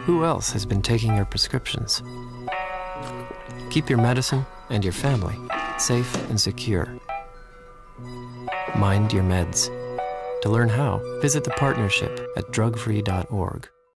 Who else has been taking your prescriptions? Keep your medicine and your family safe and secure. Mind your meds. To learn how, visit the partnership at drugfree.org.